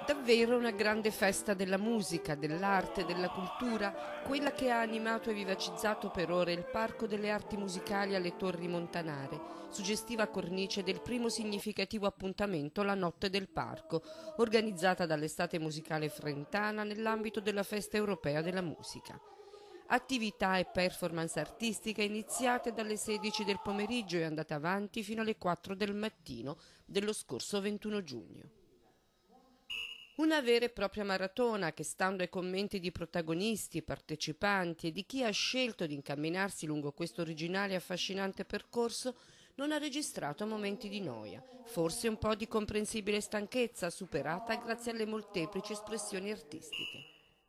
Davvero una grande festa della musica, dell'arte, della cultura, quella che ha animato e vivacizzato per ore il Parco delle Arti Musicali alle Torri Montanare, suggestiva cornice del primo significativo appuntamento, la Notte del Parco, organizzata dall'Estate Musicale Frentana nell'ambito della Festa Europea della Musica. Attività e performance artistiche iniziate dalle 16 del pomeriggio e andate avanti fino alle 4 del mattino dello scorso 21 giugno. Una vera e propria maratona che, stando ai commenti di protagonisti, partecipanti e di chi ha scelto di incamminarsi lungo questo originale e affascinante percorso, non ha registrato momenti di noia, forse un po' di comprensibile stanchezza superata grazie alle molteplici espressioni artistiche.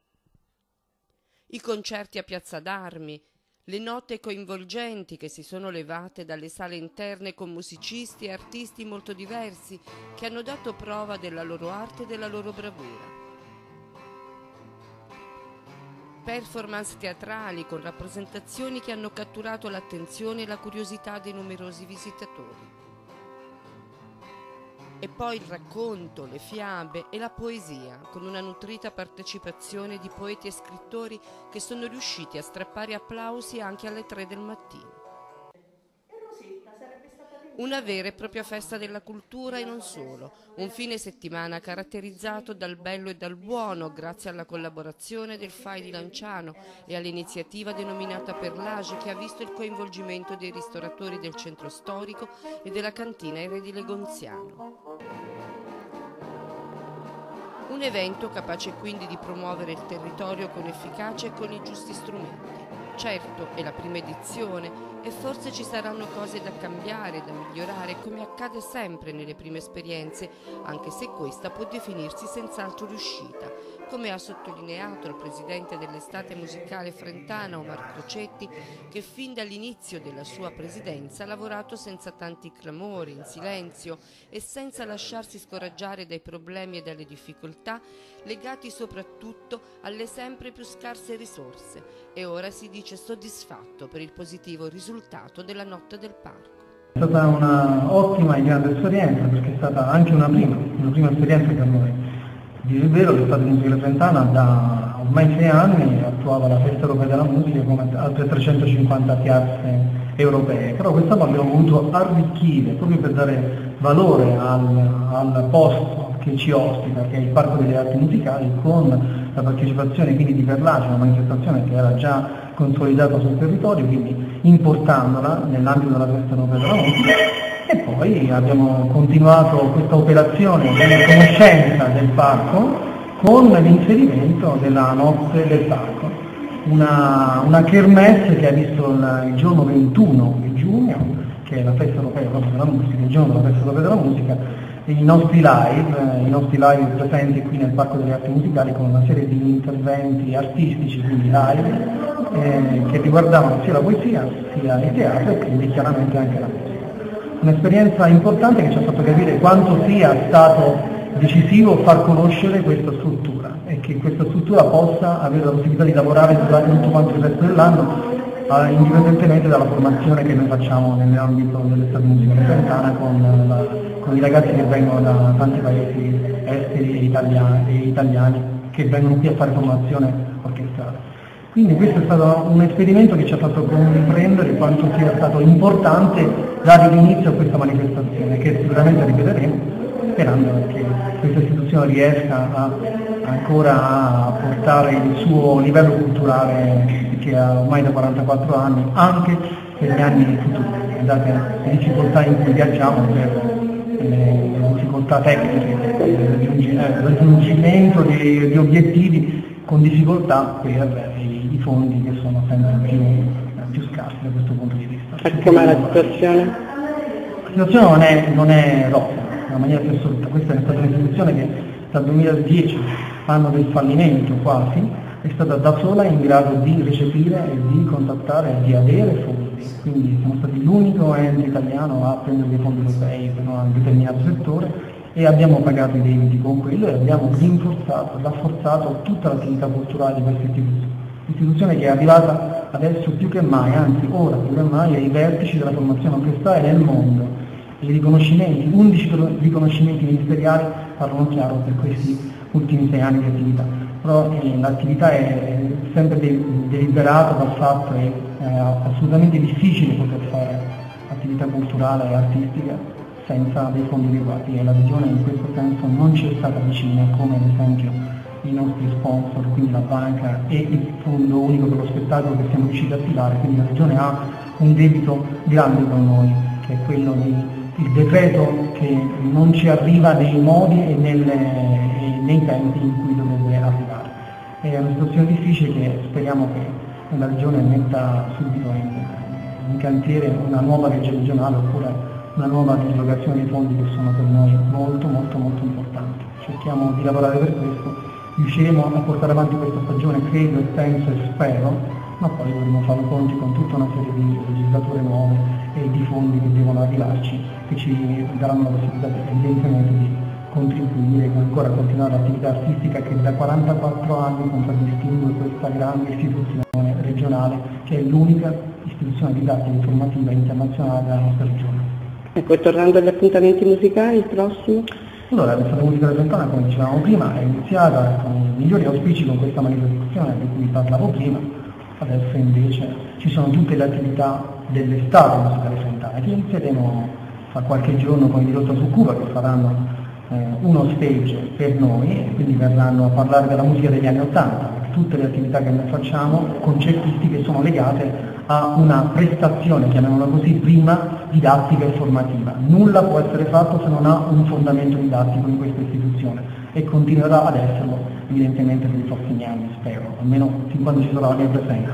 I concerti a Piazza d'Armi, le note coinvolgenti che si sono levate dalle sale interne con musicisti e artisti molto diversi che hanno dato prova della loro arte e della loro bravura. Performance teatrali con rappresentazioni che hanno catturato l'attenzione e la curiosità dei numerosi visitatori. E poi il racconto, le fiabe e la poesia, con una nutrita partecipazione di poeti e scrittori che sono riusciti a strappare applausi anche alle 3 del mattino. Una vera e propria festa della cultura e non solo, un fine settimana caratterizzato dal bello e dal buono grazie alla collaborazione del FAI di Lanciano e all'iniziativa denominata Perlage che ha visto il coinvolgimento dei ristoratori del centro storico e della cantina Eredile Gonziano. Un evento capace quindi di promuovere il territorio con efficacia e con i giusti strumenti. Certo, è la prima edizione e forse ci saranno cose da cambiare, da migliorare, come accade sempre nelle prime esperienze, anche se questa può definirsi senz'altro riuscita, come ha sottolineato il presidente dell'Estate Musicale Frentana, Omar Crocetti, che fin dall'inizio della sua presidenza ha lavorato senza tanti clamori, in silenzio e senza lasciarsi scoraggiare dai problemi e dalle difficoltà, legati soprattutto alle sempre più scarse risorse, e ora si dice soddisfatto per il positivo risultato della Notte del Parco. È stata una ottima e grande esperienza, perché è stata anche una prima esperienza per noi. Dire il vero, l'Estate Musicale Frentana da ormai 6 anni attuava la Festa Europea della Musica come altre 350 piazze europee, però quest'anno abbiamo voluto arricchire proprio per dare valore al posto che ci ospita, che è il Parco delle Arti Musicali, con la partecipazione quindi di Perlage, una manifestazione che era già consolidata sul territorio, quindi importandola nell'ambito della Festa Europea della Musica, e poi abbiamo continuato questa operazione di conoscenza del parco con l'inserimento della Notte del Parco, una kermesse che ha visto il giorno 21 di giugno, che è la Festa Europea della Musica, il giorno della Festa Europea della Musica, i nostri live presenti qui nel Parco delle Arti Musicali con una serie di interventi artistici, quindi live, che riguardavano sia la poesia sia il teatro e quindi chiaramente anche la musica. Un'esperienza importante che ci ha fatto capire quanto sia stato decisivo far conoscere questa struttura e che questa struttura possa avere la possibilità di lavorare durante tutto quanto il resto dell'anno, indipendentemente dalla formazione che noi facciamo nell'ambito dell'Estate Musicale Frentana con i ragazzi che vengono da tanti paesi esteri e italiani che vengono qui a fare formazione orchestrale. Quindi questo è stato un esperimento che ci ha fatto comprendere quanto sia stato importante dare l'inizio a questa manifestazione, che sicuramente ripeteremo, sperando che questa istituzione riesca ancora a portare il suo livello culturale, che ha ormai da 44 anni, anche per gli anni futuri, date le difficoltà in cui viaggiamo, per le difficoltà tecniche, il raggiungimento di obiettivi con difficoltà per i fondi che sono sempre più scarsi da questo punto di vista. E com'è la situazione? La situazione non è rossa, in maniera più assoluta. Questa è stata un'istituzione che dal 2010, anno del fallimento quasi, è stata da sola in grado di recepire e di contattare e di avere fondi. Quindi siamo stati l'unico ente italiano a prendere dei fondi europei per un determinato settore e abbiamo pagato i debiti con quello e abbiamo rafforzato tutta l'attività culturale di questa istituzione. Istituzione che è arrivata adesso più che mai, anzi ora più che mai, ai vertici della formazione orchestrale nel mondo, I riconoscimenti, 11 riconoscimenti ministeriali parlano chiaro per questi ultimi 6 anni di attività, però l'attività è sempre deliberata dal fatto che è assolutamente difficile poter fare attività culturale e artistica senza dei fondi adeguati, e la Regione in questo senso non ci è stata vicina, come ad esempio i nostri sponsor, quindi la banca e il Fondo Unico per lo Spettacolo che siamo riusciti a attivare, quindi la Regione ha un debito grande con noi, che è quello del decreto che non ci arriva nei modi e nei tempi in cui dovrebbe arrivare. È una situazione difficile che speriamo che la Regione metta subito in cantiere una nuova legge regionale oppure una nuova dislocazione dei fondi che sono per noi molto importanti. Cerchiamo di lavorare per questo, riusciremo a portare avanti questa stagione, credo e penso e spero, ma poi dovremo fare i conti con tutta una serie di legislature nuove e di fondi che devono arrivarci, che ci daranno la possibilità evidentemente di contribuire e ancora continuare l'attività artistica che da 44 anni contraddistingue questa grande istituzione regionale, che è l'unica istituzione didattica e formativa internazionale della nostra regione. Ecco, tornando agli appuntamenti musicali, il prossimo? Allora, l'estate musicale trentana, come dicevamo prima, è iniziata con i migliori auspici con questa manifestazione di cui parlavo prima. Adesso invece ci sono tutte le attività dell'estate musicale trentana, che inizieremo fra qualche giorno con i Dirotto su Cuba, che faranno uno stage per noi, e quindi verranno a parlare della musica degli anni '80, perché tutte le attività che noi facciamo, concertistiche, sono legate a una prestazione, chiamiamola così, prima didattica e formativa. Nulla può essere fatto se non ha un fondamento didattico in questa istituzione, e continuerà ad esserlo evidentemente per i prossimi anni, spero, almeno fin quando ci sarà la mia presenza.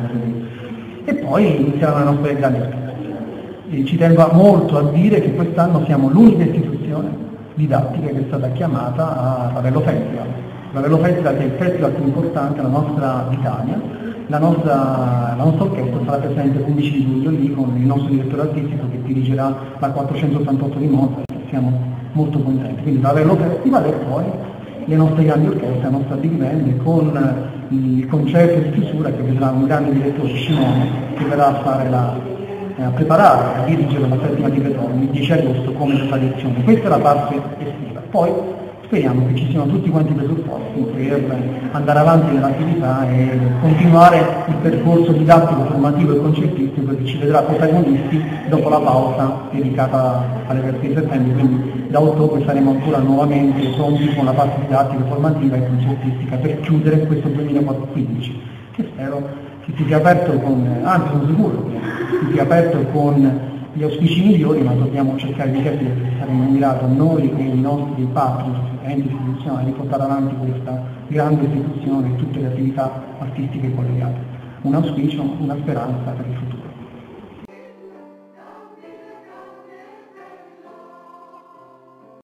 E poi inizieranno le nostre grandi aspettative. Ci tengo molto a dire che quest'anno siamo l'unica istituzione didattica che è stata chiamata a Ravello Festival. Ravello Festival, che è il festival più importante, la nostra d'Italia. La nostra orchestra sarà presente l'11 di luglio lì con il nostro direttore artistico che dirigerà la 488 di Mozart, e siamo molto contenti. Quindi Ravello Festival e poi le nostre grandi orchestre, la nostra big band, con il concerto di chiusura che vedrà un grande direttore, Simone, che verrà a fare a preparare, a dirigere la festa di Beethoven il 10 agosto come tradizione. Questa è la parte estiva. Poi speriamo che ci siano tutti quanti i presupposti per andare avanti nell'attività e continuare il percorso didattico, formativo e concertistico che ci vedrà protagonisti dopo la pausa dedicata alle feste di settembre, quindi da ottobre saremo ancora nuovamente pronti con la parte didattica, formativa e concertistica per chiudere questo 2015, che spero che si sia aperto anzi sono sicuro che si sia aperto con gli auspici migliori, ma dobbiamo cercare di capire che saremo in grado noi e i nostri partner, enti istituzionali, di portare avanti questa grande istituzione e tutte le attività artistiche collegate. Un auspicio, una speranza per il futuro.